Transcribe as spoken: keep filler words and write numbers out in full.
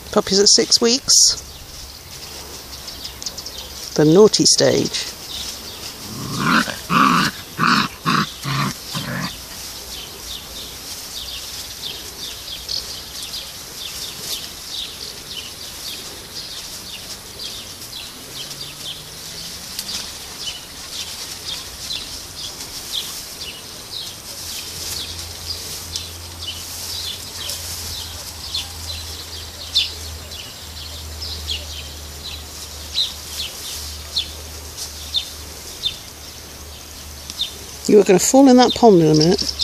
Puppies at six weeks. The naughty stage. You are going to fall in that pond in a minute.